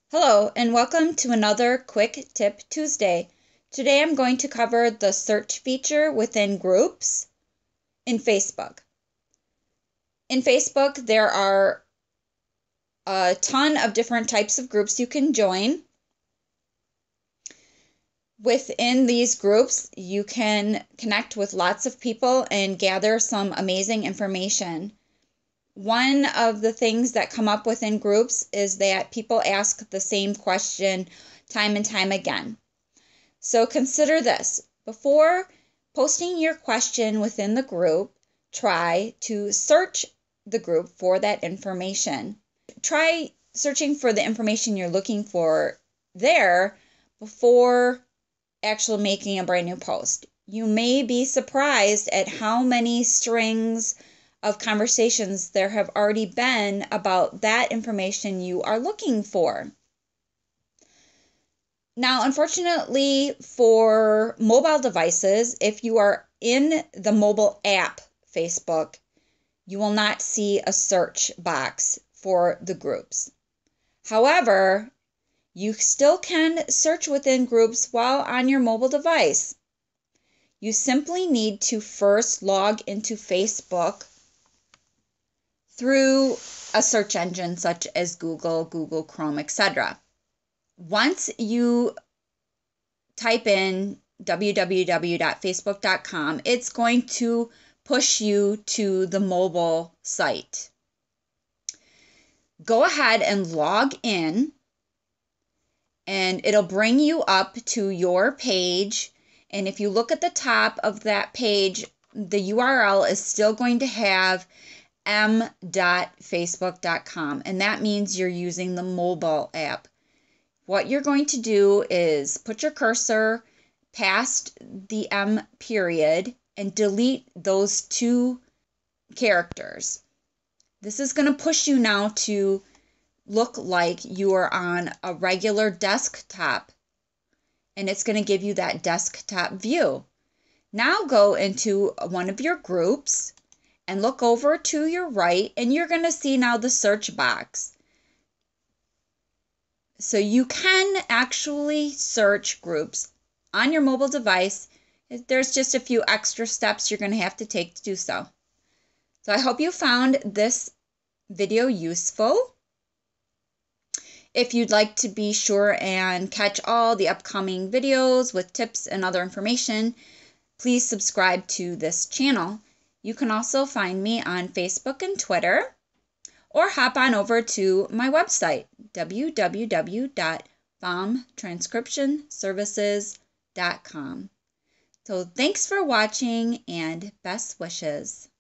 Hello and welcome to another Quick Tip Tuesday. Today I'm going to cover the search feature within groups in Facebook. In Facebook there are a ton of different types of groups you can join. Within these groups you can connect with lots of people and gather some amazing information. One of the things that come up within groups is that people ask the same question time and time again. So consider this. Before posting your question within the group, try to search the group for that information. Try searching for the information you're looking for there before actually making a brand new post. You may be surprised at how many strings of conversations there have already been about that information you are looking for. Now, unfortunately for mobile devices, if you are in the mobile app Facebook, you will not see a search box for the groups. However, you still can search within groups while on your mobile device. You simply need to first log into Facebook through a search engine such as Google Chrome, etc. Once you type in www.facebook.com, it's going to push you to the mobile site. Go ahead and log in, and it'll bring you up to your page. And if you look at the top of that page, the URL is still going to have m.facebook.com, and that means you're using the mobile app. What you're going to do is put your cursor past the M period and delete those two characters. This is going to push you now to look like you are on a regular desktop, and it's going to give you that desktop view. Now go into one of your groups and look over to your right, and you're going to see now the search box. So you can actually search groups on your mobile device. There's just a few extra steps you're going to have to take to do so. So I hope you found this video useful. If you'd like to be sure and catch all the upcoming videos with tips and other information, please subscribe to this channel. You can also find me on Facebook and Twitter, or hop on over to my website, www.phamtranscriptionservices.com. So thanks for watching and best wishes.